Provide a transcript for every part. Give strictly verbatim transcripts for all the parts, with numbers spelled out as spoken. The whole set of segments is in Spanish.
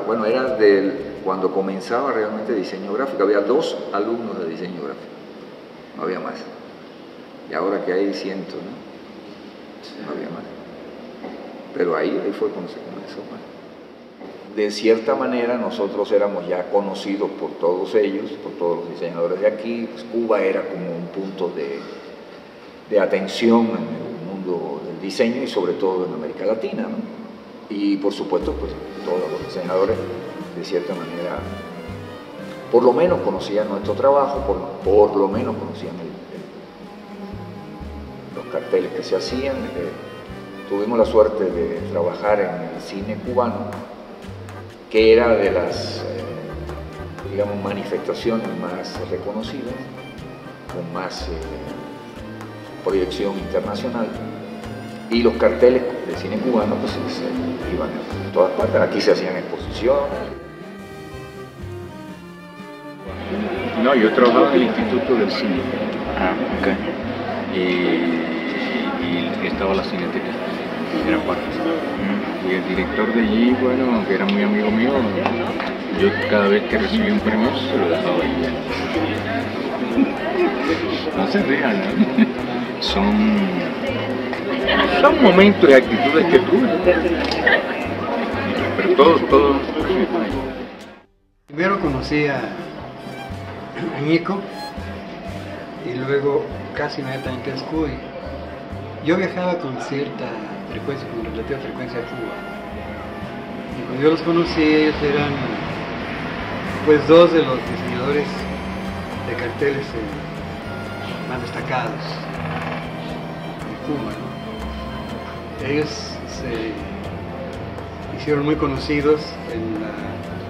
bueno, era del, cuando comenzaba realmente diseño gráfico, había dos alumnos de diseño gráfico, no había más. Y ahora que hay cientos, ¿no? No había más. Pero ahí, ahí fue cuando se comenzó. De cierta manera nosotros éramos ya conocidos por todos ellos, por todos los diseñadores de aquí. Pues Cuba era como un punto de, de atención en el mundo del diseño y sobre todo en América Latina, ¿no? Y por supuesto, pues todos los diseñadores de cierta manera, por lo menos conocían nuestro trabajo, por, por lo menos conocían el, el, los carteles que se hacían. Eh, tuvimos la suerte de trabajar en el cine cubano, que era de las, eh, digamos, manifestaciones más reconocidas, con más eh, proyección internacional, y los carteles de cine cubano pues se iban a todas partes. Aquí se hacían exposiciones. No, yo trabajaba en el Instituto del Cine. Ah, ok. Y, y estaba la Cineteca, era parte. Y el director de allí, bueno, que era muy amigo mío, yo cada vez que recibía un premio se lo dejaba ahí. No se rían, ¿no? Son, son momentos y actitudes que tuve. Pero todo, todo. Primero conocí a, a Ñico y luego casi inmediatamente a Escuy. Yo viajaba con cierta frecuencia, con relativa frecuencia a Cuba. Y cuando yo los conocí, ellos eran pues dos de los diseñadores de carteles eh, más destacados de Cuba, ¿no? Ellos se hicieron muy conocidos en la,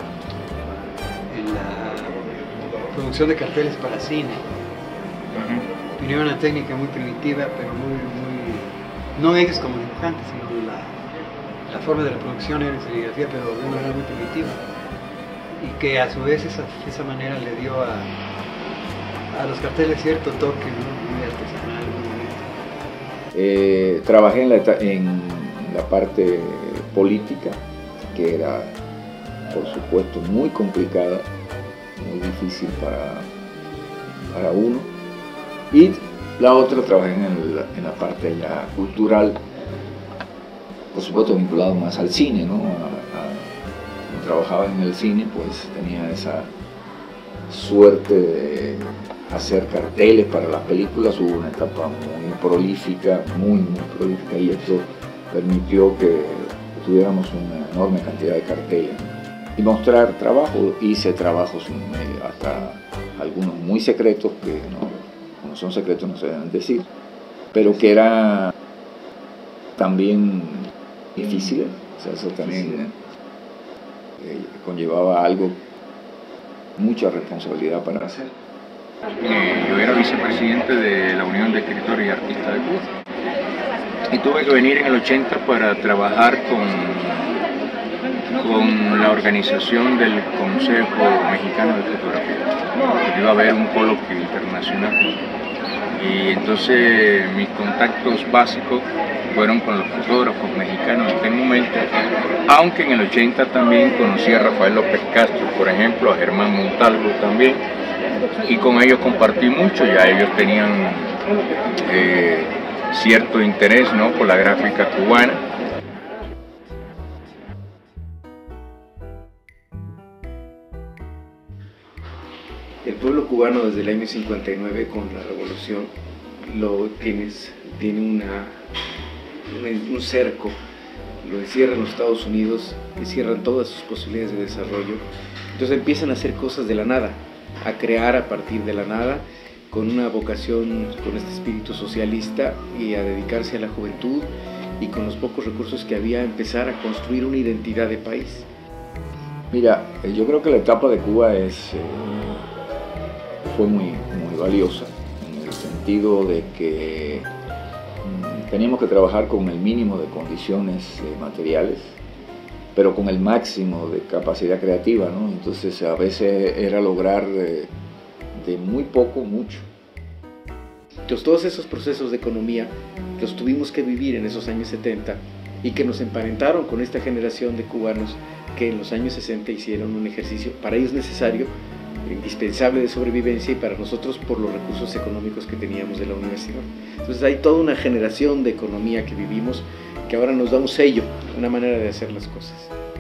en la producción de carteles para cine. Uh-huh. Tenían una técnica muy primitiva, pero muy, muy no ellos como dibujantes, sino la, la forma de la producción era en serigrafía, pero de una manera muy primitiva. Y que a su vez esa, esa manera le dio a, a los carteles cierto toque, ¿no? Muy artesanal, muy bonito. Eh, trabajé en la, en la parte política, que era, por supuesto, muy complicada, muy difícil para, para uno. Y la otra, trabajé en, el, en la parte ya cultural, por supuesto vinculado más al cine, ¿no? A, a, cuando trabajaba en el cine, pues tenía esa suerte de hacer carteles para las películas. Hubo una etapa muy prolífica, muy, muy prolífica, y esto permitió que tuviéramos una enorme cantidad de carteles, ¿no? Y mostrar trabajo. Hice trabajos hasta algunos muy secretos que no, no son secretos, no se deben decir, pero que era también difícil. O sea, eso también eh, conllevaba algo, mucha responsabilidad para hacer. Eh, yo era vicepresidente de la Unión de Escritores y Artistas de Cuba y tuve que venir en el ochenta para trabajar con, con la organización del Consejo Mexicano de Fotografía. Iba a haber un coloquio internacional y entonces mis contactos básicos fueron con los fotógrafos mexicanos en aquel momento, aunque en el ochenta también conocí a Rafael López Castro, por ejemplo, a Germán Montalvo también, y con ellos compartí mucho. Ya ellos tenían eh, cierto interés, ¿no?, por la gráfica cubana. El pueblo cubano desde el año cincuenta y nueve, con la revolución, lo tienes, tiene una, una, un cerco, lo encierran los Estados Unidos, le cierran todas sus posibilidades de desarrollo. Entonces empiezan a hacer cosas de la nada, a crear a partir de la nada, con una vocación, con este espíritu socialista, y a dedicarse a la juventud, y con los pocos recursos que había, empezar a construir una identidad de país. Mira, yo creo que la etapa de Cuba es, eh, fue muy, muy valiosa, en el sentido de que mm, teníamos que trabajar con el mínimo de condiciones eh, materiales, pero con el máximo de capacidad creativa, ¿no? Entonces a veces era lograr eh, de muy poco, mucho. Entonces todos esos procesos de economía los tuvimos que vivir en esos años setenta, y que nos emparentaron con esta generación de cubanos que en los años sesenta hicieron un ejercicio para ellos necesario, indispensable de sobrevivencia, y para nosotros por los recursos económicos que teníamos de la universidad. Entonces hay toda una generación de economía que vivimos que ahora nos da un sello, una manera de hacer las cosas.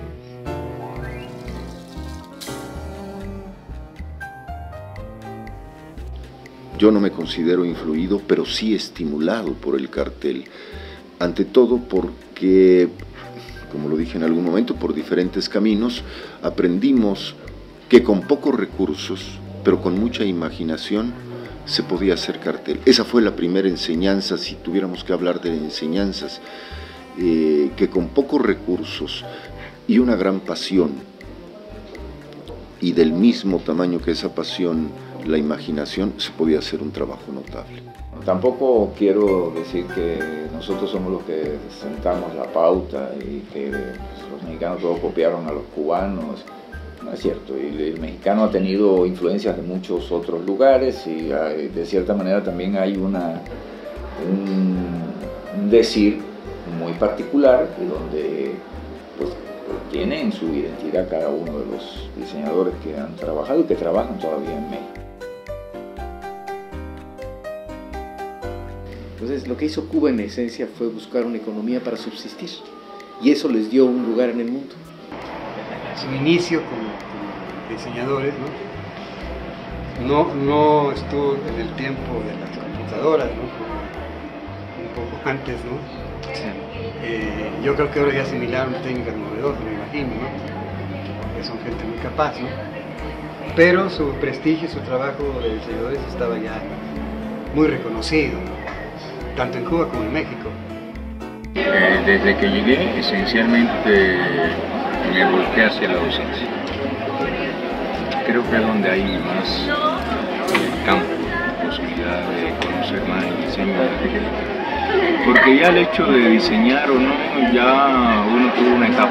Yo no me considero influido, pero sí estimulado por el cartel. Ante todo porque, como lo dije en algún momento, por diferentes caminos, aprendimos que con pocos recursos, pero con mucha imaginación, se podía hacer cartel. Esa fue la primera enseñanza, si tuviéramos que hablar de enseñanzas, eh, que con pocos recursos y una gran pasión, y del mismo tamaño que esa pasión, la imaginación, se podía hacer un trabajo notable. Tampoco quiero decir que nosotros somos los que sentamos la pauta y que los mexicanos todos copiaron a los cubanos. No es cierto, el, el mexicano ha tenido influencias de muchos otros lugares y hay, de cierta manera también hay una, un, un decir muy particular donde pues, tienen su identidad cada uno de los diseñadores que han trabajado y que trabajan todavía en México. Entonces, lo que hizo Cuba en esencia fue buscar una economía para subsistir, y eso les dio un lugar en el mundo. Su inicio como, como diseñadores, ¿no? No, no estuvo en el tiempo de las computadoras, ¿no? Un poco antes, ¿no? Sí. Eh, yo creo que ahora ya asimilaron técnicas novedosas, me imagino, ¿no? Porque son gente muy capaz, ¿no? Pero su prestigio, su trabajo de diseñadores estaba ya muy reconocido, ¿no? Tanto en Cuba como en México. Eh, desde que llegué, esencialmente me volqué hacia la docencia. Creo que es donde hay más eh, campo, posibilidad de conocer más el diseño de arquitectura. Porque ya el hecho de diseñar o no, ya uno tuvo una etapa.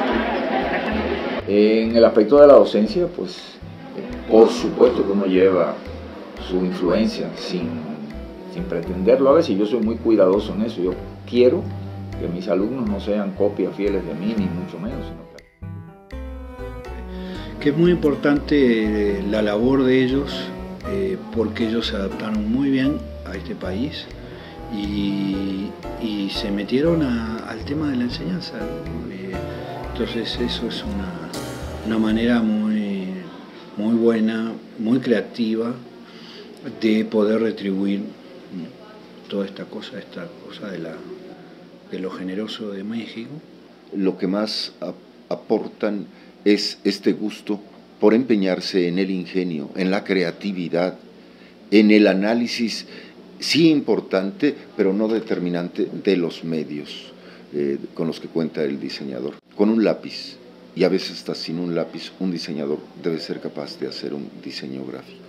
En el aspecto de la docencia, pues, por supuesto que uno lleva su influencia sin sin pretenderlo a veces. Yo soy muy cuidadoso en eso. Yo quiero que mis alumnos no sean copias fieles de mí, ni mucho menos. Sino que... que es muy importante la labor de ellos, eh, porque ellos se adaptaron muy bien a este país y, y se metieron a, al tema de la enseñanza, ¿no? Eh, entonces eso es una, una manera muy, muy buena, muy creativa de poder retribuir toda esta cosa, esta cosa de, la, de lo generoso de México. Lo que más ap aportan es este gusto por empeñarse en el ingenio, en la creatividad, en el análisis, sí importante, pero no determinante, de los medios eh, con los que cuenta el diseñador. Con un lápiz, y a veces hasta sin un lápiz, un diseñador debe ser capaz de hacer un diseño gráfico.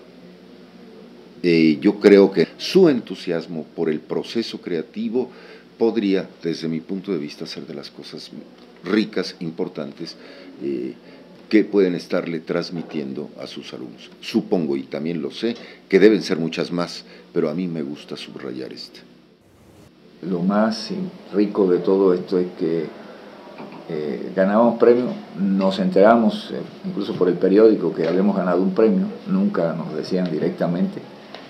Eh, yo creo que su entusiasmo por el proceso creativo podría, desde mi punto de vista, ser de las cosas ricas, importantes, eh, que pueden estarle transmitiendo a sus alumnos. Supongo, y también lo sé, que deben ser muchas más, pero a mí me gusta subrayar esta. Lo más rico de todo esto es que eh, ganábamos premios, nos enteramos, eh, incluso por el periódico, que habíamos ganado un premio, nunca nos decían directamente.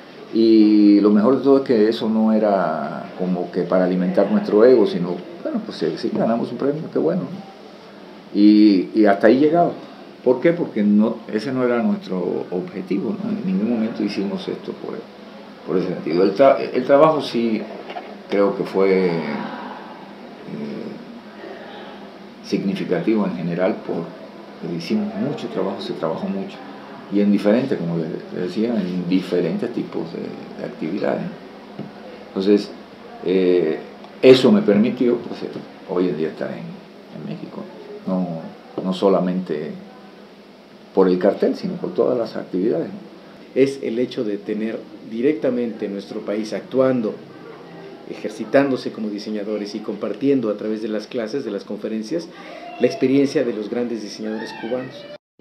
Y lo mejor de todo es que eso no era como que para alimentar nuestro ego, sino, bueno, pues sí, ganamos un premio, qué bueno. Y, y hasta ahí llegaba. ¿Por qué? Porque no, ese no era nuestro objetivo, ¿no? En ningún momento hicimos esto por, por ese sentido. El, tra el trabajo sí creo que fue eh, significativo en general, porque hicimos mucho trabajo, se trabajó mucho. Y en diferentes, como les decía, en diferentes tipos de, de actividades. Entonces, eh, eso me permitió, pues, hoy en día estar en, en México. No, no solamente por el cartel, sino por todas las actividades. Es el hecho de tener directamente en nuestro país actuando, ejercitándose como diseñadores y compartiendo a través de las clases, de las conferencias, la experiencia de los grandes diseñadores cubanos.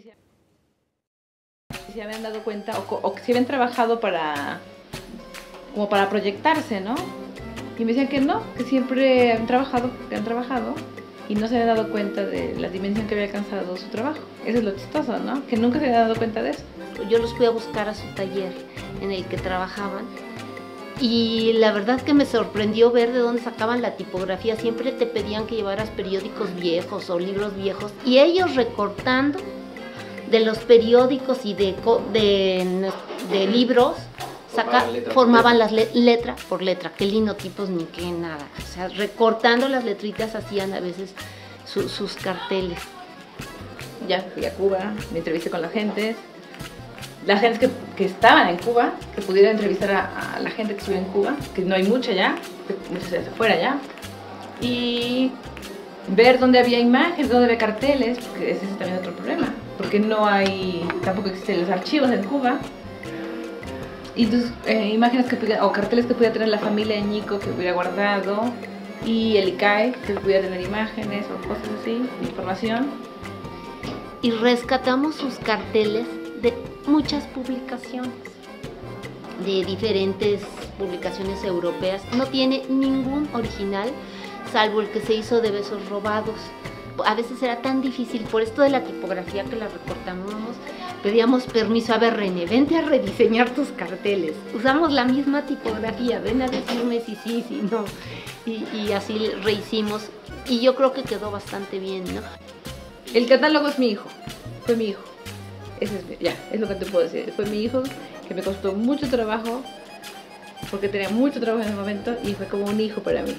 Se habían dado cuenta o, o que se habían trabajado para como para proyectarse, ¿no? Y me decían que no, que siempre han trabajado, que han trabajado y no se había dado cuenta de la dimensión que había alcanzado su trabajo. Eso es lo chistoso, ¿no? Que nunca se había dado cuenta de eso. Yo los fui a buscar a su taller en el que trabajaban y la verdad que me sorprendió ver de dónde sacaban la tipografía. Siempre te pedían que llevaras periódicos viejos o libros viejos y ellos recortando de los periódicos y de, de, de libros saca, formaban las le letra por letra, qué linotipos ni qué nada. O sea, recortando las letritas hacían a veces su, sus carteles. Ya fui a Cuba, me entrevisté con la gente. La gente que, que estaban en Cuba, que pudieron entrevistar a, a la gente que estuvo en Cuba, que no hay mucha ya, muchas veces afuera ya, y ver dónde había imágenes, dónde había carteles, porque ese es también otro problema, porque no hay, tampoco existen los archivos en Cuba, y tus eh, imágenes que pudiera, o carteles que pudiera tener la familia de Ñico que hubiera guardado, y el I C A E que pudiera tener imágenes o cosas así, información. Y rescatamos sus carteles de muchas publicaciones, de diferentes publicaciones europeas. No tiene ningún original, salvo el que se hizo de Besos Robados. A veces era tan difícil, por esto de la tipografía que la recortábamos, pedíamos permiso, a ver René, vente a rediseñar tus carteles. Usamos la misma tipografía, ven a decirme si sí, si no. Y, y así rehicimos, y yo creo que quedó bastante bien, ¿no? El catálogo es mi hijo, fue mi hijo. Ese es, ya, es lo que te puedo decir. Fue mi hijo, que me costó mucho trabajo, porque tenía mucho trabajo en ese momento, y fue como un hijo para mí.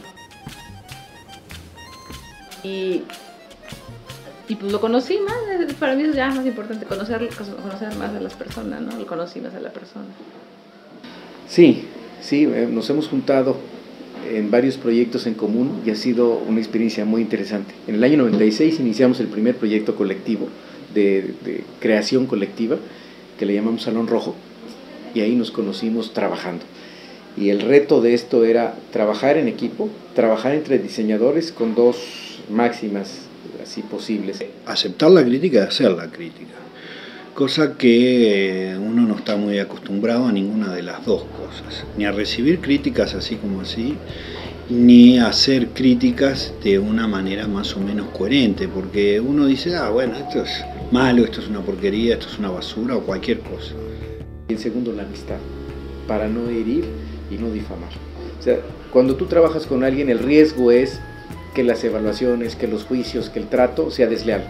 Y, y pues lo conocí más, para mí es ya más importante conocer, conocer más a las personas, ¿no? Lo conocí más a la persona. Sí, sí, nos hemos juntado en varios proyectos en común y ha sido una experiencia muy interesante. En el año noventa y seis iniciamos el primer proyecto colectivo de, de creación colectiva que le llamamos Salón Rojo, y ahí nos conocimos trabajando. Y el reto de esto era trabajar en equipo, trabajar entre diseñadores con dos máximas así posibles. Aceptar la crítica y hacer la crítica, cosa que uno no está muy acostumbrado a ninguna de las dos cosas, ni a recibir críticas así como así, ni a hacer críticas de una manera más o menos coherente, porque uno dice, ah, bueno, esto es malo, esto es una porquería, esto es una basura o cualquier cosa. Y en segundo, la amistad, para no herir y no difamar. O sea, cuando tú trabajas con alguien, el riesgo es que las evaluaciones, que los juicios, que el trato sea desleal.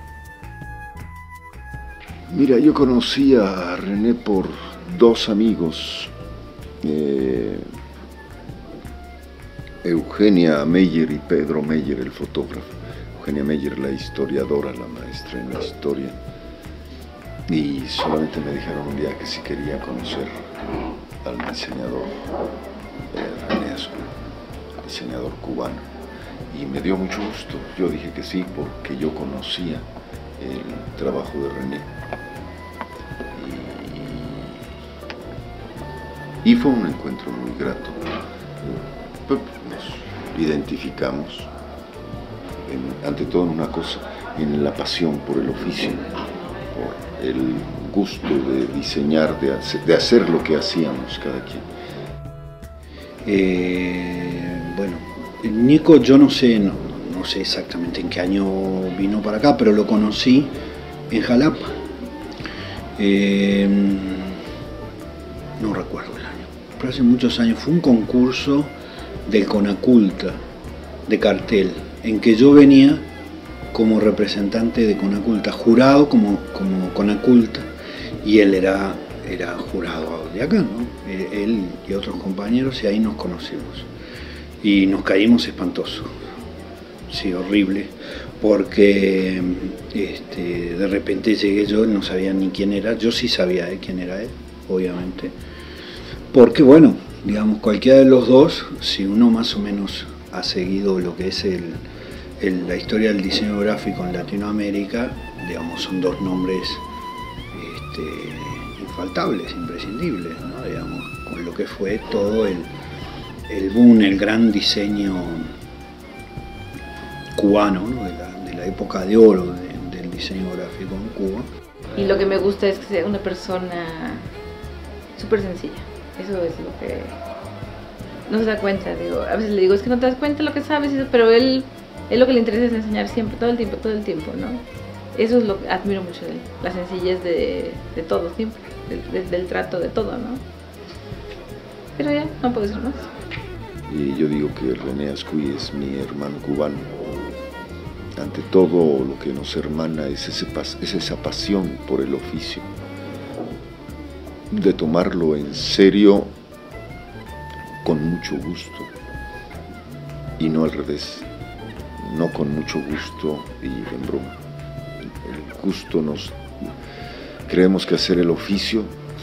Mira, yo conocí a René por dos amigos, eh, Eugenia Meyer y Pedro Meyer, el fotógrafo. Eugenia Meyer, la historiadora, la maestra en la historia. Y solamente me dijeron un día que si quería conocer al diseñador eh, René Ascue, diseñador cubano. Y me dio mucho gusto. Yo dije que sí porque yo conocía el trabajo de René. Y, y fue un encuentro muy grato. Nos identificamos, en, ante todo en una cosa, en la pasión por el oficio, por el gusto de diseñar, de hacer, de hacer lo que hacíamos cada quien. Eh, bueno, Ñico yo no sé, no, no sé exactamente en qué año vino para acá, pero lo conocí en Jalapa. Eh, no recuerdo el año, pero hace muchos años. Fue un concurso del Conaculta, de cartel, en que yo venía como representante de Conaculta, jurado como, como Conaculta, y él era, era jurado de acá, ¿no? Él y otros compañeros, y ahí nos conocimos. Y nos caímos espantosos, sí, horrible, porque este, de repente llegué yo, no sabía ni quién era, yo sí sabía de quién era él, obviamente, porque bueno, digamos, cualquiera de los dos, si uno más o menos ha seguido lo que es el, el, la historia del diseño gráfico en Latinoamérica, digamos, son dos nombres este, infaltables, imprescindibles, ¿no? Digamos, con lo que fue todo el el boom, el gran diseño cubano, ¿no? de, la, de la época de oro de, del diseño gráfico en Cuba. Y lo que me gusta es que sea una persona súper sencilla. Eso es lo que no se da cuenta. Digo, a veces le digo, es que no te das cuenta de lo que sabes, pero él él lo que le interesa es enseñar siempre, todo el tiempo, todo el tiempo, ¿no? Eso es lo que admiro mucho de él, la sencillez de, de todo, siempre, de, de, del trato de todo, ¿no? Pero ya, no puedo decir más. Y yo digo que René Ascuy es mi hermano cubano. Ante todo, lo que nos hermana es, ese, es esa pasión por el oficio, de tomarlo en serio con mucho gusto, y no al revés, no con mucho gusto y en broma. El gusto nos... Creemos que hacer el oficio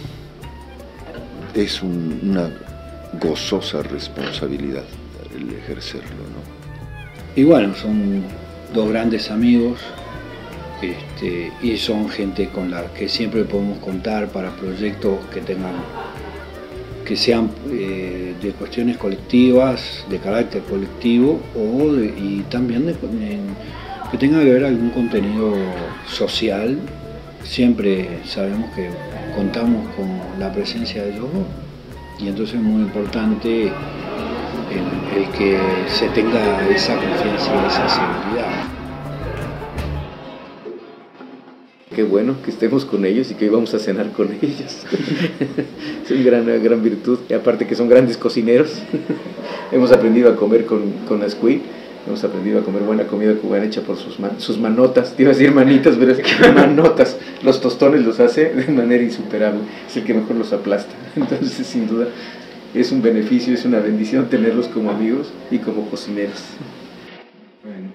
es un, una gozosa responsabilidad, el ejercerlo, ¿no? Y bueno, son dos grandes amigos, este, y son gente con la que siempre podemos contar para proyectos que tengan, que sean eh, de cuestiones colectivas, de carácter colectivo, o de, y también de, en, que tenga que ver algún contenido social. Siempre sabemos que contamos con la presencia de ellos dos, y entonces es muy importante el, el que se tenga esa confianza y esa seguridad. Qué bueno que estemos con ellos y que hoy vamos a cenar con ellos. Es una gran, gran virtud, y aparte que son grandes cocineros. Hemos aprendido a comer con, con Ascuy. Hemos aprendido a comer buena comida cubana hecha por sus, man, sus manotas. Te iba a decir manitas, pero es que manotas. Los tostones los hace de manera insuperable. Es el que mejor los aplasta. Entonces, sin duda, es un beneficio, es una bendición tenerlos como amigos y como cocineros. Bueno.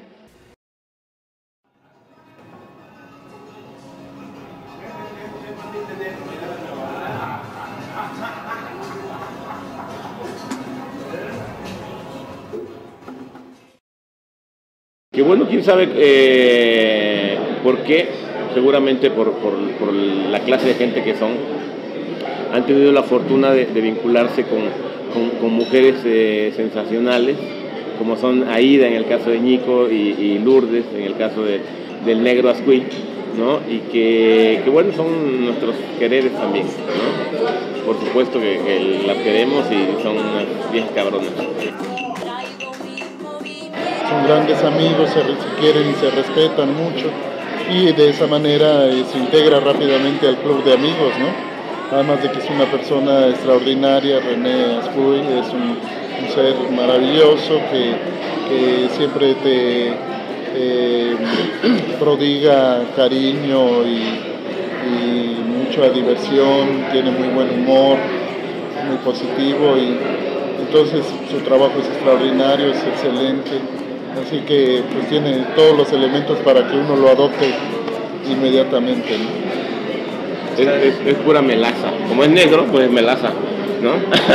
Que bueno, quién sabe eh, por qué, seguramente por, por, por la clase de gente que son, han tenido la fortuna de, de vincularse con, con, con mujeres eh, sensacionales, como son Aida en el caso de Ñico y, y Lourdes en el caso de, del negro Ascuy, ¿no? Y que, que bueno, son nuestros quereres también, ¿no? Por supuesto que, que las queremos y son unas viejas cabronas. Son grandes amigos, se, se quieren y se respetan mucho, y de esa manera eh, se integra rápidamente al club de amigos, ¿no? Además de que es una persona extraordinaria, René Ascuy es un, un ser maravilloso que, que siempre te eh, prodiga cariño y, y mucha diversión, tiene muy buen humor, muy positivo, y entonces su trabajo es extraordinario, es excelente. Así que pues tiene todos los elementos para que uno lo adopte inmediatamente, ¿no? Es, es, es pura melaza. Como es negro, pues es melaza, ¿no?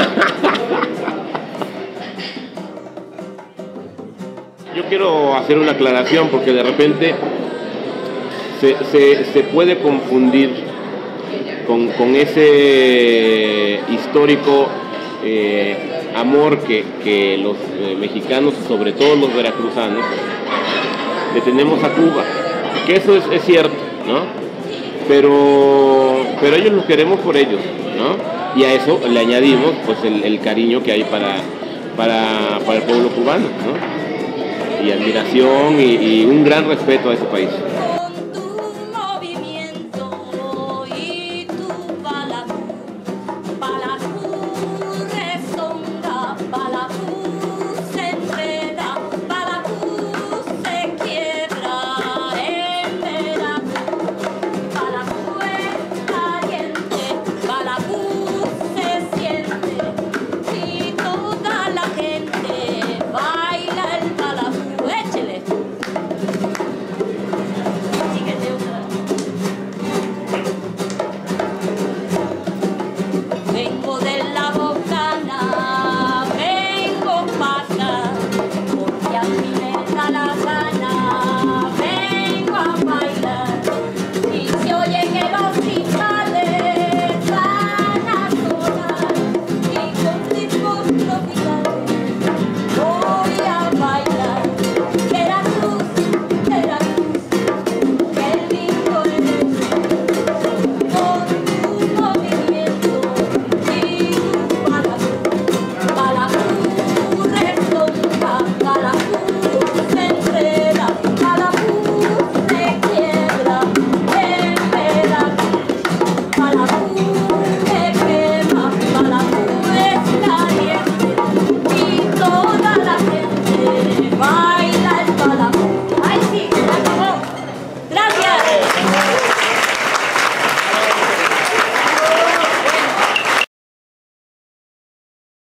Yo quiero hacer una aclaración porque de repente se, se, se puede confundir con, con ese histórico eh, amor que, que los eh, mexicanos, sobre todo los veracruzanos, le tenemos a Cuba, que eso es, es cierto, ¿no? Pero, pero ellos los queremos por ellos, ¿no? Y a eso le añadimos pues el, el cariño que hay para, para, para el pueblo cubano, ¿no? Y admiración y, y un gran respeto a ese país.